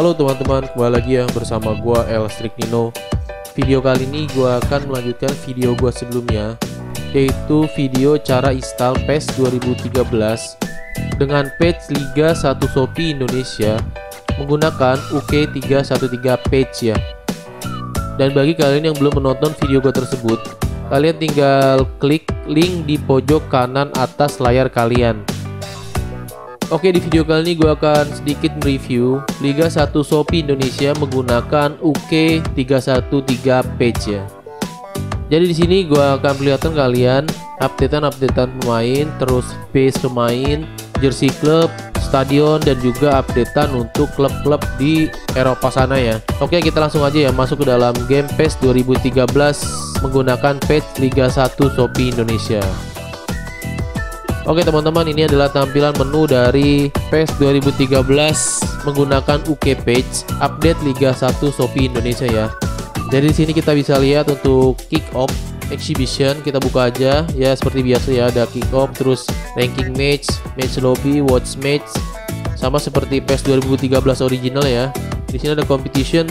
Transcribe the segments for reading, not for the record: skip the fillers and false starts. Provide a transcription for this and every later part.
Halo teman-teman, kembali lagi ya bersama gua El Striknino. Video kali ini gua akan melanjutkan video gua sebelumnya, yaitu video cara install PES 2013 dengan page Liga 1 Shopee Indonesia menggunakan UK313 page ya. Dan bagi kalian yang belum menonton video gua tersebut, kalian tinggal klik link di pojok kanan atas layar kalian. Oke, di video kali ini gue akan sedikit mereview Liga 1 Shopee Indonesia menggunakan UK313 page ya. Jadi di sini gue akan perlihatkan kalian updatean pemain, terus base pemain, jersey klub, stadion, dan juga updatean untuk klub-klub di Eropa sana ya. Oke, kita langsung aja ya masuk ke dalam game PES 2013 menggunakan page Liga 1 Shopee Indonesia. Oke teman-teman, ini adalah tampilan menu dari PES 2013 menggunakan UK page update Liga 1 Shopee Indonesia ya. Jadi di sini kita bisa lihat untuk kick off exhibition, kita buka aja ya seperti biasa ya, ada kick off, terus ranking match, match lobby, watch match, sama seperti PES 2013 original ya. Di sini ada competition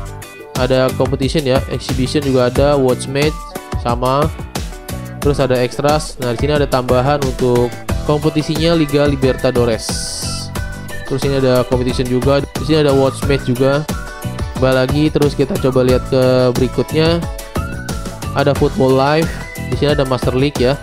ya, exhibition juga ada, watch match sama. Terus ada extras. Nah, di sini ada tambahan untuk kompetisinya Liga Libertadores. Terus ini ada competition juga. Di sini ada watch match juga. Kembali lagi, terus kita coba lihat ke berikutnya. Ada football live. Di sini ada Master League ya.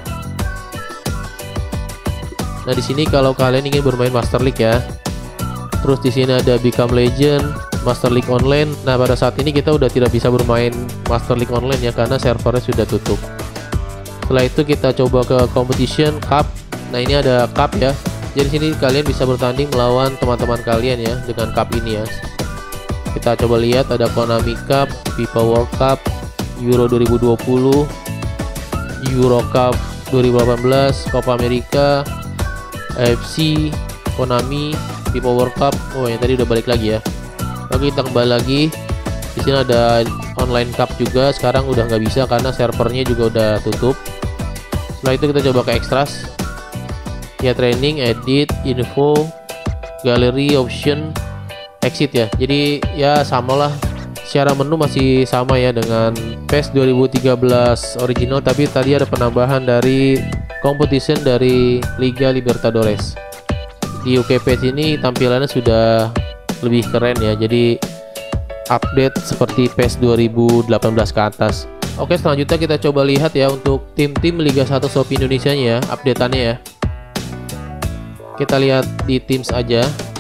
Nah, di sini kalau kalian ingin bermain Master League ya. Terus di sini ada Become Legend, Master League Online. Nah, pada saat ini kita udah tidak bisa bermain Master League Online ya, karena servernya sudah tutup. Setelah itu kita coba ke competition cup. Nah, ini ada cup ya. Jadi sini kalian bisa bertanding melawan teman-teman kalian ya dengan cup ini ya. Kita coba lihat ada Konami Cup, FIFA World Cup, Euro 2020, Euro Cup 2018, Copa America, AFC, Konami, FIFA World Cup. Oh, yang tadi udah balik lagi ya. Oke, kita kembali lagi. Di sini ada online cup juga, sekarang udah nggak bisa karena servernya juga udah tutup. Setelah itu kita coba ke extras ya, training, edit, info, gallery, option, exit ya. Jadi ya samalah, secara menu masih sama ya dengan PES 2013 original, tapi tadi ada penambahan dari competition dari Liga Libertadores. Di UK page ini tampilannya sudah lebih keren ya, jadi update seperti PES 2018 ke atas. Oke, selanjutnya kita coba lihat ya untuk tim-tim Liga 1 Shopee Indonesia ya, updateannya ya. Kita lihat di teams aja.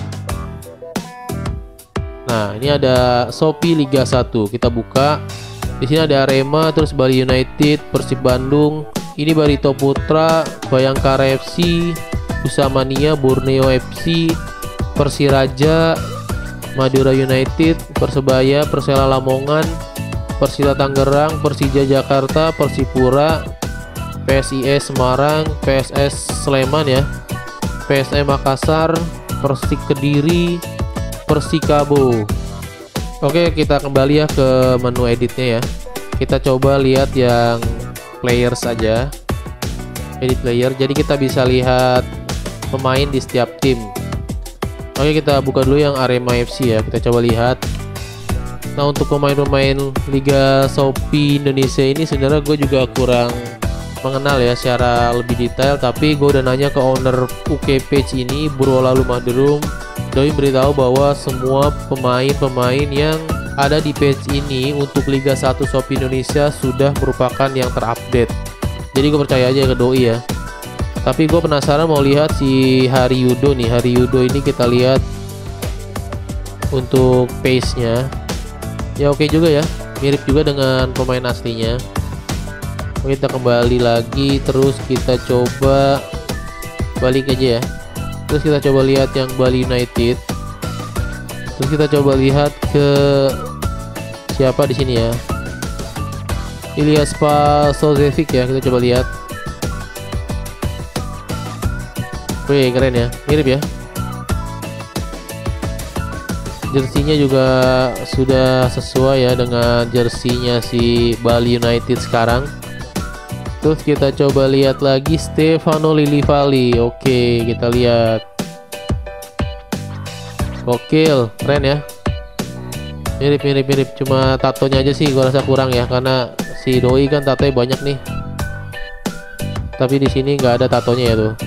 Nah, ini ada Shopee Liga 1. Kita buka. Di sini ada Arema, terus Bali United, Persib Bandung, ini Barito Putra, Bayangkara FC, Usamania, Borneo FC, Persiraja, Madura United, Persebaya, Persela Lamongan, Persita Tangerang, Persija Jakarta, Persipura, PSIS Semarang, PSS Sleman ya, PSM Makassar, Persik Kediri, Persikabo. Oke, kita kembali ya ke menu editnya ya. Kita coba lihat yang players saja, edit player. Jadi kita bisa lihat pemain di setiap tim. Oke, kita buka dulu yang Arema FC ya, kita coba lihat. Nah, untuk pemain-pemain Liga Shopee Indonesia ini sebenarnya gue juga kurang mengenal ya secara lebih detail, tapi gue udah nanya ke owner UK page ini, Bro Lalu Madrum. Doi beritahu bahwa semua pemain-pemain yang ada di page ini untuk Liga 1 Shopee Indonesia sudah merupakan yang terupdate. Jadi gue percaya aja ke Doi ya. Tapi gue penasaran mau lihat si Hari Yudo nih. Hari Yudo ini kita lihat untuk page-nya. Ya oke juga ya, mirip juga dengan pemain aslinya. Oke, kita kembali lagi, terus kita coba balik aja ya. Terus kita coba lihat yang Bali United. Terus kita coba lihat ke siapa di sini ya. Ilyas Pasojevic ya, kita coba lihat. Wih, keren ya, mirip ya. Jersinya juga sudah sesuai ya dengan jersinya si Bali United sekarang. Terus kita coba lihat lagi Stefano Lillivali. Oke, kita lihat. Gokil, keren ya. Mirip, cuma tatonya aja sih gua rasa kurang ya, karena si doi kan tatonya banyak nih. Tapi di sini nggak ada tatonya ya tuh.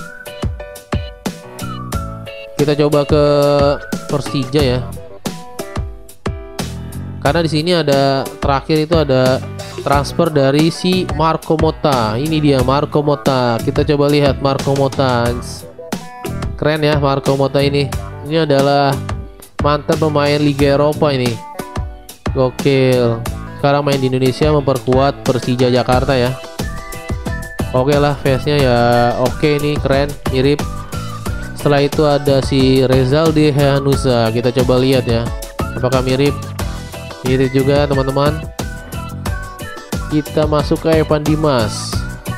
Kita coba ke Persija ya. Karena di sini ada terakhir itu ada transfer dari si Marco Motta. Ini dia Marco Motta. Kita coba lihat Marco Motta. Keren ya Marco Motta ini. Ini adalah mantan pemain Liga Eropa ini. Gokil. Sekarang main di Indonesia memperkuat Persija Jakarta ya. Oke lah, face-nya ya oke nih, keren, mirip. Setelah itu ada si Rezaldi Hehanusa. Kita coba lihat ya, apakah mirip? Mirip juga teman-teman. Kita masuk ke Evan Dimas.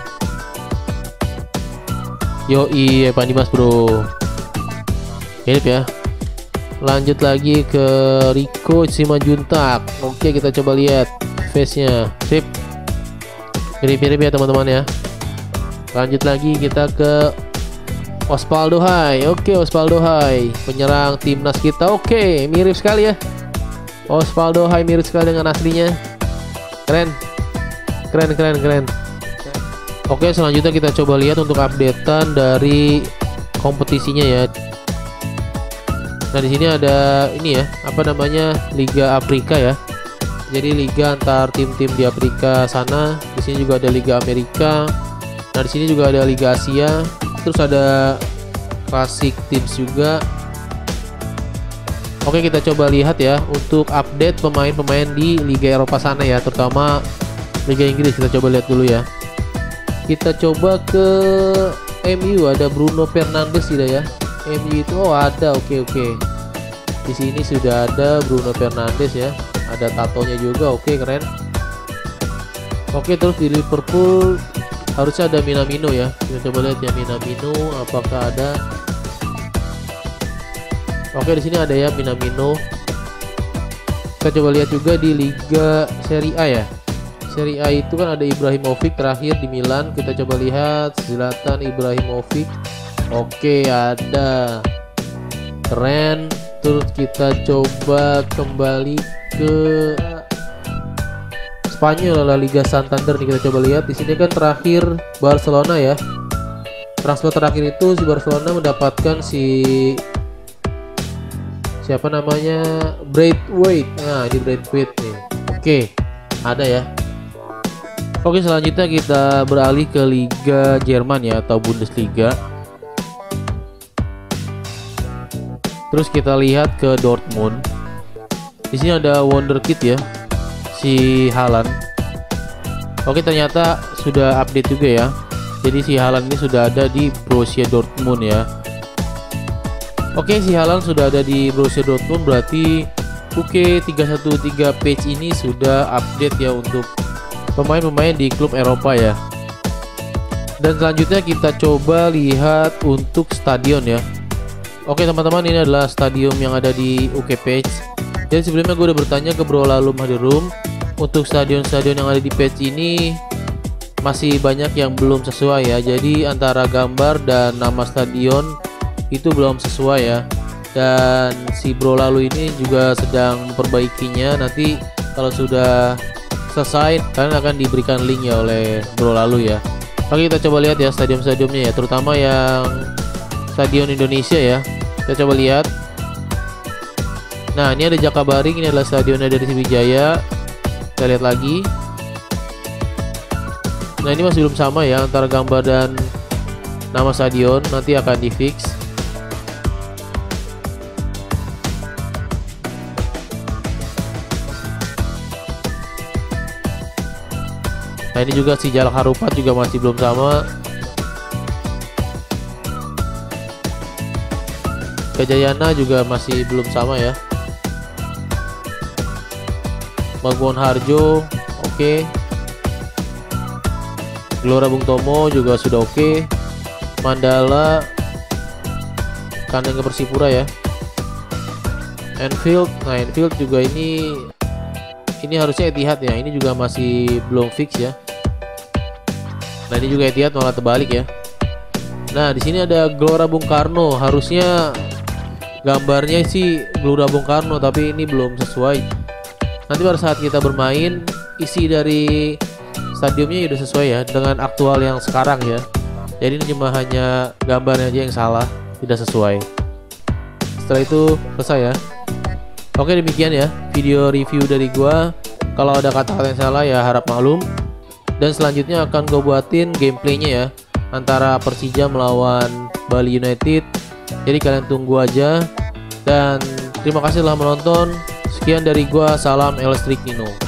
Yoi, Evan Dimas bro, mirip ya. Lanjut lagi ke Rico Simanjuntak. Oke, kita coba lihat face-nya, sip, mirip-mirip ya teman-teman ya. Lanjut lagi kita ke Osvaldo Hai. Oke, Osvaldo Hai, penyerang timnas kita. Oke, mirip sekali ya. Osvaldo Hai mirip sekali dengan aslinya. Keren. Oke, selanjutnya kita coba lihat untuk updatean dari kompetisinya ya. Nah, di sini ada ini ya, apa namanya? Liga Afrika ya. Jadi liga antar tim-tim di Afrika sana. Di sini juga ada Liga Amerika. Nah, di sini juga ada Liga Asia. Terus ada Classic Teams juga. Oke, kita coba lihat ya untuk update pemain-pemain di Liga Eropa sana ya, terutama Liga Inggris. Kita coba lihat dulu ya. Kita coba ke MU, ada Bruno Fernandes tidak ya? MU itu ada, oke. Di sini sudah ada Bruno Fernandes ya. Ada tatonya juga, oke, keren. Oke, terus di Liverpool harusnya ada Minamino ya. Kita coba lihat ya Minamino, apakah ada? Oke, di sini ada ya Minamino. Kita coba lihat juga di Liga Serie A ya. Serie A itu kan ada Ibrahimovic terakhir di Milan. Kita coba lihat Zlatan Ibrahimovic. Oke, ada. Keren. Terus kita coba kembali ke Spanyol, La Liga Santander nih. Kita coba lihat di sini kan terakhir Barcelona ya. Transfer terakhir itu si Barcelona mendapatkan siapa namanya, Braithwaite. Nah, di Braithwaite nih. Oke, ada ya. Oke, selanjutnya kita beralih ke Liga Jerman ya, atau Bundesliga. Terus kita lihat ke Dortmund. Di sini ada Wonderkid ya, si Haaland. Oke, ternyata sudah update juga ya. Jadi si Haaland ini sudah ada di Borussia Dortmund ya. Oke, si Haaland sudah ada di Borussia Dortmund, berarti oke, 313 page ini sudah update ya untuk pemain-pemain di klub Eropa ya. Dan selanjutnya kita coba lihat untuk stadion ya. Oke teman-teman, ini adalah stadium yang ada di UK page. Jadi sebelumnya gue udah bertanya ke Bro Lalum Hadirum, untuk stadion-stadion yang ada di page ini masih banyak yang belum sesuai ya. Jadi antara gambar dan nama stadion itu belum sesuai ya. Dan si Bro Lalu ini juga sedang memperbaikinya. Nanti kalau sudah selesai kalian akan diberikan link ya oleh Bro Lalu ya. Oke, kita coba lihat ya stadion-stadionnya ya, terutama yang stadion Indonesia ya. Kita coba lihat. Nah, ini ada Jakabaring, ini adalah stadionnya dari Sriwijaya. Kita lihat lagi. Nah, ini masih belum sama ya antara gambar dan nama stadion, nanti akan di fix. Nah, ini juga si Jalak Harupat juga masih belum sama. Kejayana juga masih belum sama ya. Maguwon Harjo oke. Gelora Bung Tomo juga sudah oke. Mandala kandang ke Persipura ya. Anfield, nah Anfield juga ini harusnya Etihad ya. Ini juga masih belum fix ya. Nah, ini juga Etihad malah terbalik ya. Nah, di sini ada Gelora Bung Karno, harusnya gambarnya sih Gelora Bung Karno, tapi ini belum sesuai. Nanti pada saat kita bermain, isi dari stadiumnya udah sesuai ya dengan aktual yang sekarang ya. Jadi ini cuma hanya gambarnya aja yang salah, tidak sesuai. Setelah itu selesai ya. Oke, demikian ya video review dari gua. Kalau ada kata-kata yang salah ya harap maklum. Dan selanjutnya akan gue buatin gameplaynya ya, antara Persija melawan Bali United. Jadi kalian tunggu aja. Dan terima kasih telah menonton. Sekian dari gua, salam Elstrikino.